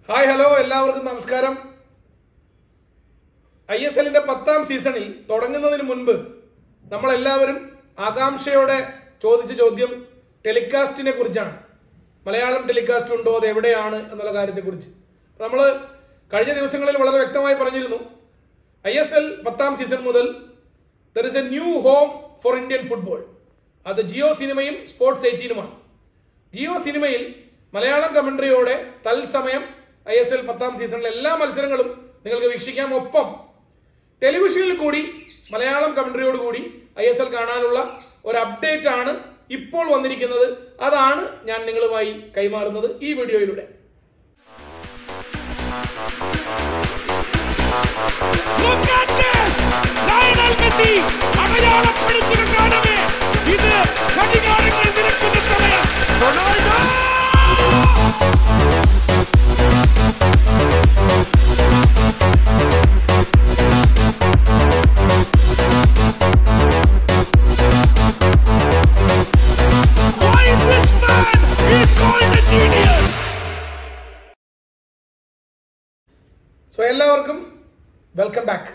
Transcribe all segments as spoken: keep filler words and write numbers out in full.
Hi hello എല്ലാവർക്കും നമസ്കാരം. I S എല്ലിന്റെ പത്താം സീസണിൽ തുടങ്ങുന്നതിന് മുൻപ് നമ്മളെല്ലാവരും ആകാംക്ഷയോടെ ചോദിച്ച ചോദ്യം ടെലികാസ്റ്റിനെ കുറിച്ചാണ്. മലയാളം ടെലികാസ്റ്റ് ഉണ്ടോ, അത് എവിടെയാണ് എന്നുള്ള കാര്യത്തെക്കുറിച്ച് നമ്മൾ കഴിഞ്ഞ ദിവസങ്ങളിൽ വളരെ വ്യക്തമായി പറഞ്ഞിരുന്നു. ഐ എസ് എൽ പത്താം സീസൺ മുതൽ there is a new home for Indian football. അത് ജിയോ സിനിമയും സ്പോർട്സ് എയ്റ്റീനുമാണ്. ജിയോ സിനിമയിൽ മലയാളം കമന്ററിയോടെ തത്സമയം ഐ എസ് എൽ പത്താം സീസണിലെ എല്ലാ മത്സരങ്ങളും നിങ്ങൾക്ക് വീക്ഷിക്കാം. ഒപ്പം ടെലിവിഷനിൽ കൂടി മലയാളം കമന്ററിയോട് കൂടി ഐ എസ് എൽ കാണാനുള്ള ഒരു അപ്ഡേറ്റ് ആണ് ഇപ്പോൾ വന്നിരിക്കുന്നത്. അതാണ് ഞാൻ നിങ്ങളുമായി കൈമാറുന്നത് ഈ വീഡിയോയിലൂടെ. സോ എല്ലാവർക്കും വെൽക്കം ബാക്ക്.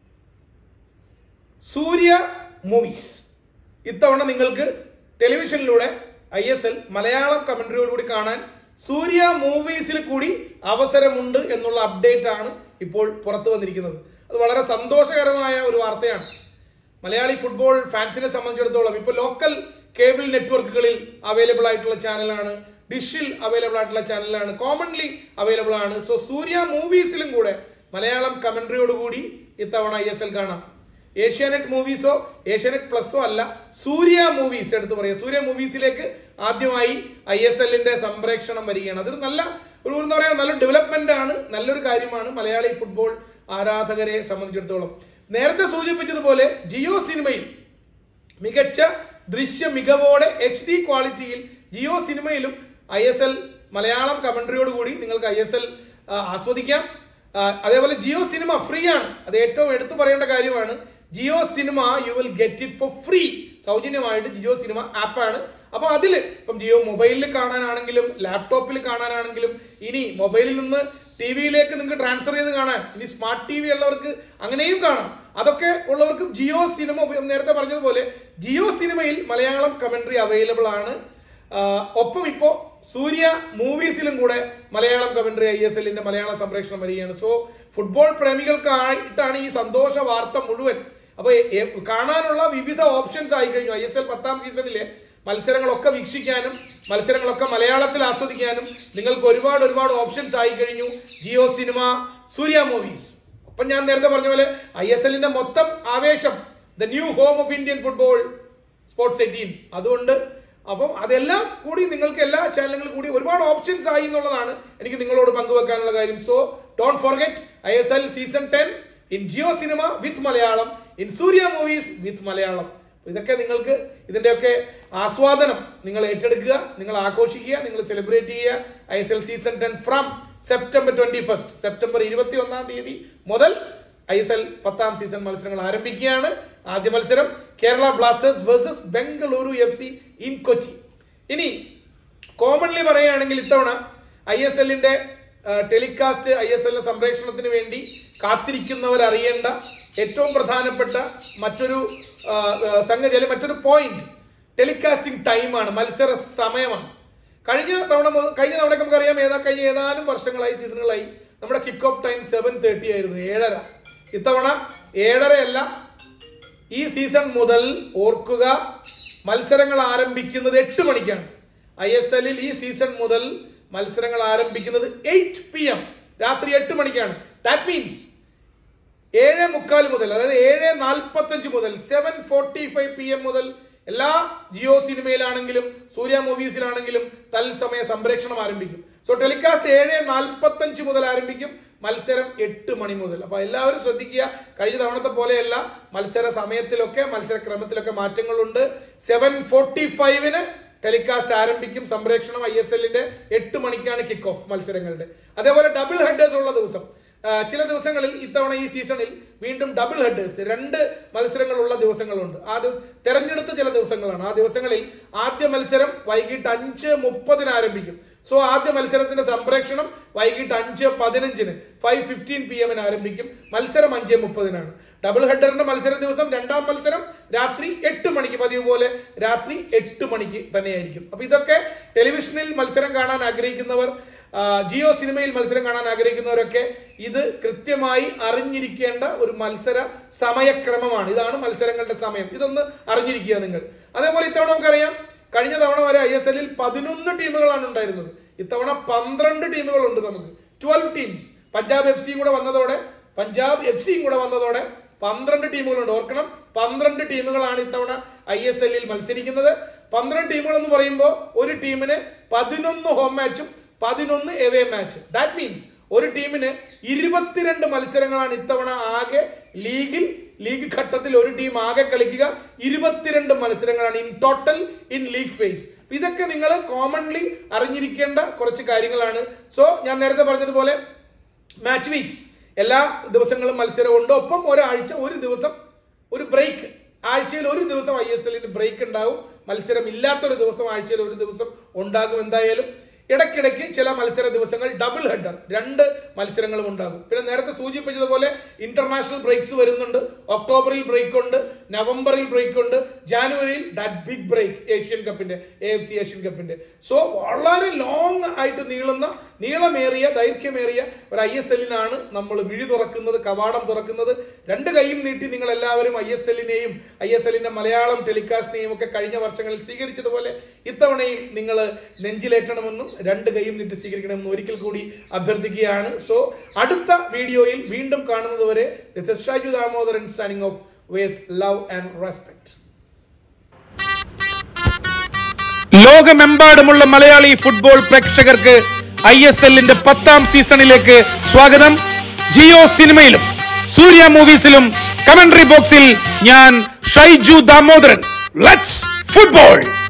സൂര്യ മൂവീസ് ഇത്തവണ നിങ്ങൾക്ക് ടെലിവിഷനിലൂടെ ഐ എസ് എൽ മലയാളം കമന്ററിയോടുകൂടി കാണാൻ സൂര്യ മൂവീസിൽ കൂടി അവസരമുണ്ട് എന്നുള്ള അപ്ഡേറ്റ് ആണ് ഇപ്പോൾ പുറത്തു വന്നിരിക്കുന്നത്. അത് വളരെ സന്തോഷകരമായ ഒരു വാർത്തയാണ്. മലയാളി ഫുട്ബോൾ ഫാൻസിനെ സംബന്ധിച്ചിടത്തോളം ഇപ്പോൾ ലോക്കൽ കേബിൾ നെറ്റ്വർക്കുകളിൽ അവൈലബിൾ ആയിട്ടുള്ള ചാനലാണ്, ഡിഷിൽ അവൈലബിൾ ആയിട്ടുള്ള ചാനലാണ്, കോമൺലി അവൈലബിൾ ആണ്. സോ സൂര്യ മൂവീസിലും കൂടെ മലയാളം കമന്ററിയോടുകൂടി ഇത്തവണ ഐ എസ് എൽ കാണാം. ഏഷ്യാനെറ്റ് മൂവീസോ ഏഷ്യാനെറ്റ് പ്ലസോ അല്ല, സൂര്യ മൂവീസ് എടുത്ത് പറയാം. സൂര്യ മൂവീസിലേക്ക് ആദ്യമായി ഐ എസ് എല്ലിന്റെ സംപ്രേക്ഷണം വരികയാണ്. അതൊരു നല്ല ഒരു എന്താ പറയുക നല്ല ഡെവലപ്മെന്റ് ആണ്, നല്ലൊരു കാര്യമാണ് മലയാളി ഫുട്ബോൾ ആരാധകരെ സംബന്ധിച്ചിടത്തോളം. നേരത്തെ സൂചിപ്പിച്ചതുപോലെ ജിയോ സിനിമയിൽ മികച്ച ദൃശ്യ മികവോടെ എച്ച് ഡി ക്വാളിറ്റിയിൽ ജിയോ സിനിമയിലും ഐ എസ് എൽ മലയാളം കമന്ററിയോട് കൂടി നിങ്ങൾക്ക് ഐ എസ് എൽ ആസ്വദിക്കാം. അതേപോലെ ജിയോ സിനിമ ഫ്രീ ആണ്. അത് ഏറ്റവും എടുത്തു പറയേണ്ട കാര്യമാണ്. Jio cinema you will get it for free, സൗജന്യമായിട്ട് ജിയോ സിനിമ ആപ്പാണ്. അപ്പൊ അതില് ഇപ്പം ജിയോ മൊബൈലിൽ കാണാനാണെങ്കിലും ലാപ്ടോപ്പിൽ കാണാനാണെങ്കിലും ഇനി മൊബൈലിൽ നിന്ന് ടി വിയിലേക്ക് നിങ്ങൾക്ക് ട്രാൻസ്ഫർ ചെയ്ത് കാണാൻ, ഇനി സ്മാർട്ട് ടി വി ഉള്ളവർക്ക് അങ്ങനെയും കാണാം. അതൊക്കെ ഉള്ളവർക്ക് ജിയോ സിനിമ നേരത്തെ പറഞ്ഞതുപോലെ ജിയോ സിനിമയിൽ മലയാളം കമന്ററി അവൈലബിൾ ആണ്. ഒപ്പം ഇപ്പോ സൂര്യ മൂവീസിലും കൂടെ മലയാളം കമന്ററി ഐ എസ് എല്ലിന്റെ മലയാളം സംപ്രേഷണം വരികയാണ്. സോ ഫുട്ബോൾ പ്രേമികൾക്കായിട്ടാണ് ഈ സന്തോഷ വാർത്ത മുഴുവൻ. അപ്പൊ കാണാനുള്ള വിവിധ ഓപ്ഷൻസ് ആയി കഴിഞ്ഞു. ഐ എസ് എൽ പത്താം സീസണിലെ മത്സരങ്ങളൊക്കെ വീക്ഷിക്കാനും മത്സരങ്ങളൊക്കെ മലയാളത്തിൽ ആസ്വദിക്കാനും നിങ്ങൾക്ക് ഒരുപാട് ഒരുപാട് ഓപ്ഷൻസ് ആയി കഴിഞ്ഞു. Jio cinema, Surya movies. അപ്പം ഞാൻ നേരത്തെ പറഞ്ഞ പോലെ ഐ എസ് എല്ലിന്റെ മൊത്തം ആവേശം, the new home of Indian football, sports eighteen. അതുകൊണ്ട് അപ്പം അതെല്ലാം കൂടി നിങ്ങൾക്ക് എല്ലാ ചാനലുകളും കൂടി ഒരുപാട് ഓപ്ഷൻസ് ആയി എന്നുള്ളതാണ് എനിക്ക് നിങ്ങളോട് പങ്കുവെക്കാനുള്ള കാര്യം. So don't forget I S L season ten in Jio cinema with Malayalam, in Surya movies with Malayalam. ഇതൊക്കെ നിങ്ങൾക്ക് ഇതിന്റെയൊക്കെ ആസ്വാദനം നിങ്ങൾ ഏറ്റെടുക്കുക, നിങ്ങൾ ആഘോഷിക്കുക, നിങ്ങൾ സെലിബ്രേറ്റ് ചെയ്യുക. I S L season ten from September twenty first September ഇരുപത്തി ഒന്നാം തീയതി മുതൽ ഐ എസ് എൽ പത്താം സീസൺ മത്സരങ്ങൾ ആരംഭിക്കുകയാണ്. ആദ്യ മത്സരം Kerala blasters versus Bengaluru F C in Kochi. ഇനി കോമൺലി പറയുകയാണെങ്കിൽ ഇത്തവണ ഐ എസ് എല്ലിന്റെ ടെലികാസ്റ്റ് ഐ എസ് എല്ലിന്റെ സംപ്രേഷണത്തിന് വേണ്ടി കാത്തിരിക്കുന്നവർ അറിയേണ്ട ഏറ്റവും പ്രധാനപ്പെട്ട മറ്റൊരു സംഗതി അല്ലെങ്കിൽ മറ്റൊരു പോയിന്റ് ടെലികാസ്റ്റിംഗ് ടൈമാണ്, മത്സര സമയമാണ്. കഴിഞ്ഞ തവണ കഴിഞ്ഞ തവണ നമുക്കറിയാം, ഏതാ കഴിഞ്ഞ ഏതാനും വർഷങ്ങളായി സീസണുകളായി നമ്മുടെ kick off time seven thirty ആയിരുന്നു, ഏഴര. ഇത്തവണ ഏഴരയല്ല, ഈ സീസൺ മുതൽ ഓർക്കുക മത്സരങ്ങൾ ആരംഭിക്കുന്നത് എട്ട് മണിക്കാണ്. ഐ എസ് എല്ലിൽ ഈ സീസൺ മുതൽ മത്സരങ്ങൾ ആരംഭിക്കുന്നത് എയ്റ്റ് പി എം രാത്രി എട്ട് മണിക്കാണ്. ദാറ്റ് മീൻസ് ഏഴ് മുക്കാൽ മുതൽ, അതായത് ഏഴ് നാൽപ്പത്തി അഞ്ച് മുതൽ seven forty five P M മുതൽ എല്ലാ ജിയോ സിനിമയിലാണെങ്കിലും സൂര്യ മൂവീസിലാണെങ്കിലും തത്സമയ സംപ്രേഷണം ആരംഭിക്കും. സോ ടെലികാസ്റ്റ് ഏഴ് നാൽപ്പത്തി അഞ്ച് മുതൽ ആരംഭിക്കും, മത്സരം എട്ട് മണി മുതൽ. അപ്പൊ എല്ലാവരും ശ്രദ്ധിക്കുക, കഴിഞ്ഞ തവണത്തെ പോലെയല്ല, മത്സര സമയത്തിലൊക്കെ മത്സര ക്രമത്തിലൊക്കെ മാറ്റങ്ങളുണ്ട്. സെവൻ ഫോർട്ടി ഫൈവിന് ടെലികാസ്റ്റ് ആരംഭിക്കും സംപ്രേഷണം. ഐ എസ് എല്ലിന്റെ എട്ട് മണിക്കാണ് കിക്ക് ഓഫ് മത്സരങ്ങളുടെ. അതേപോലെ ഡബിൾ ഹെഡേഴ്സ് ഉള്ള ദിവസം ചില ദിവസങ്ങളിൽ ഇത്തവണ ഈ സീസണിൽ വീണ്ടും ഡബിൾ ഹെഡേഴ്സ് രണ്ട് മത്സരങ്ങളുള്ള ദിവസങ്ങളുണ്ട്. ആ തെരഞ്ഞെടുത്ത ചില ദിവസങ്ങളാണ്. ആ ദിവസങ്ങളിൽ ആദ്യ മത്സരം വൈകിട്ട് അഞ്ച് മുപ്പതിന് ആരംഭിക്കും. സോ ആദ്യ മത്സരത്തിന്റെ സംപ്രേക്ഷണം വൈകിട്ട് അഞ്ച് പതിനഞ്ചിന് ഫൈവ് ഫിഫ്റ്റീൻ പി എമ്മിന് ആരംഭിക്കും. മത്സരം അഞ്ച് മുപ്പതിനാണ്. ഡബിൾ ഹെഡറിന്റെ മത്സര ദിവസം രണ്ടാം മത്സരം രാത്രി എട്ട് മണിക്ക്, പതിവ് പോലെ രാത്രി എട്ട് മണിക്ക് തന്നെയായിരിക്കും. അപ്പൊ ഇതൊക്കെ ടെലിവിഷനിൽ മത്സരം കാണാൻ ആഗ്രഹിക്കുന്നവർ, ജിയോ സിനിമയിൽ മത്സരം കാണാൻ ആഗ്രഹിക്കുന്നവരൊക്കെ ഇത് കൃത്യമായി അറിഞ്ഞിരിക്കേണ്ട ഒരു മത്സര സമയക്രമമാണ്. ഇതാണ് മത്സരങ്ങളുടെ സമയം. ഇതൊന്ന് അറിഞ്ഞിരിക്കുക നിങ്ങൾ. അതേപോലെ ഇത്തവണ നമുക്കറിയാം, കഴിഞ്ഞ തവണ വരെ ഐ എസ് എല്ലിൽ പതിനൊന്ന് ടീമുകളാണ് ഉണ്ടായിരുന്നത്. ഇത്തവണ പന്ത്രണ്ട് ടീമുകളുണ്ട് നമുക്ക്, ട്വൽവ് ടീംസ്. പഞ്ചാബ് എഫ് സിയും കൂടെ വന്നതോടെ പഞ്ചാബ് എഫ് സിയും കൂടെ വന്നതോടെ പന്ത്രണ്ട് ടീമുകളുണ്ട്. ഓർക്കണം, പന്ത്രണ്ട് ടീമുകളാണ് ഇത്തവണ ഐ എസ് എല്ലിൽ മത്സരിക്കുന്നത്. പന്ത്രണ്ട് ടീമുകൾ എന്ന് പറയുമ്പോൾ ഒരു ടീമിന് പതിനൊന്ന് ഹോം മാച്ചും പതിനൊന്ന് എവേ മാച്ച്. ദാറ്റ് മീൻസ് ഒരു ടീമിന് ഇരുപത്തിരണ്ട് മത്സരങ്ങളാണ് ഇത്തവണ ആകെ ലീഗിൽ ലീഗ് ഘട്ടത്തിൽ ഒരു ടീം ആകെ കളിക്കുക. ഇരുപത്തിരണ്ട് മത്സരങ്ങളാണ് in total in league phase. ഇതൊക്കെ നിങ്ങൾ കോമൺലി അറിഞ്ഞിരിക്കേണ്ട കുറച്ച് കാര്യങ്ങളാണ്. സോ ഞാൻ നേരത്തെ പറഞ്ഞതുപോലെ മാച്ച് വീക്സ്, എല്ലാ ദിവസങ്ങളും മത്സരമുണ്ട്. ഒപ്പം ഒരാഴ്ച ഒരു ദിവസം ഒരു ബ്രേക്ക്, ആഴ്ചയിൽ ഒരു ദിവസം ഐ എസ് എല്ലിന് ബ്രേക്ക് ഉണ്ടാവും. മത്സരം ഇല്ലാത്തൊരു ദിവസം ആഴ്ചയിൽ ഒരു ദിവസം ഉണ്ടാകും എന്തായാലും. ഇടയ്ക്കിടയ്ക്ക് ചില മത്സര ദിവസങ്ങൾ ഡബിൾ ഹെഡർ, രണ്ട് മത്സരങ്ങളും ഉണ്ടാകും. പിന്നെ നേരത്തെ സൂചിപ്പിച്ചതുപോലെ ഇന്റർനാഷണൽ ബ്രേക്സ് വരുന്നുണ്ട്. ഒക്ടോബറിൽ ബ്രേക്ക് ഉണ്ട്, നവംബറിൽ ബ്രേക്ക് ഉണ്ട്, ജാനുവരിയിൽ ദാറ്റ് ബിഗ് ബ്രേക്ക് ഏഷ്യൻ കപ്പിന്റെ, എ എഫ് സി ഏഷ്യൻ കപ്പിന്റെ. സോ വളരെ ലോങ് ആയിട്ട് നീളുന്ന, നീളമേറിയ, ദൈർഘ്യമേറിയ ഒരു ഐ എസ് എല്ലിനാണ് നമ്മൾ വിഴി തുറക്കുന്നത്, കവാടം തുറക്കുന്നത്. രണ്ട് കൈയും നീട്ടി നിങ്ങൾ എല്ലാവരും ഐ എസ് എല്ലിനെയും ഐ എസ് എല്ലിന്റെ മലയാളം ടെലികാസ്റ്റിനെയും ഒക്കെ കഴിഞ്ഞ വർഷങ്ങളിൽ സ്വീകരിച്ചതുപോലെ ഇത്തവണയും നിങ്ങൾ നെഞ്ചിലേറ്റണമെന്നും രണ്ട് കൈയും നീട്ടി സ്വീകരിക്കണമെന്നും ഒരിക്കൽ കൂടി അഭ്യർത്ഥിക്കുകയാണ്. സോ അടുത്ത വീഡിയോയിൽ വീണ്ടും കാണുന്നതുവരെ this is Shaiju Damodaran signing off with love and respect. ലോകമെമ്പാടുമുള്ള മലയാളി ഫുട്ബോൾ പ്രേക്ഷകർക്ക് ഐ എസ് എല്ലിന്റെ പത്താം സീസണിലേക്ക് സ്വാഗതം. ജിയോ സിനിമയിലും സൂര്യ മൂവീസിലും കമന്ററി ബോക്സിൽ ഞാൻ ഷൈജു ദാമോദരൻ. Let's football.